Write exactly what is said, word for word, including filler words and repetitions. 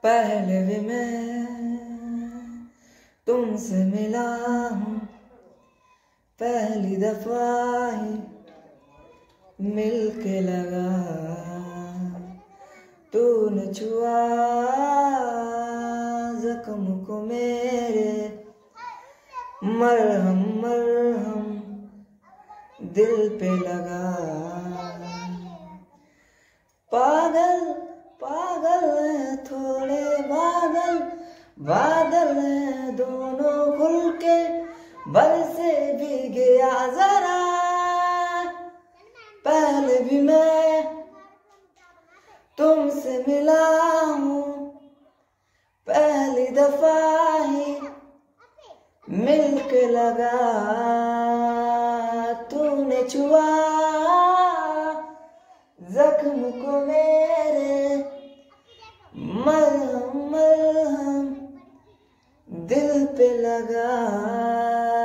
पहले भी मैं तुमसे मिला हूँ, पहली दफा ही मिलके लगा। तूने छुआ जख्म को मेरे, मरहम मरहम दिल पे लगा। पागल पागल है थोड़े बादल, बादल है दोनों खुल के, बरसे भी गया जरा। पहले भी मैं तुमसे मिला हूँ, पहली दफा ही मिलके लगा। तूने छुआ जख्म को मेरे, मरहम मरहम दिल पे लगा।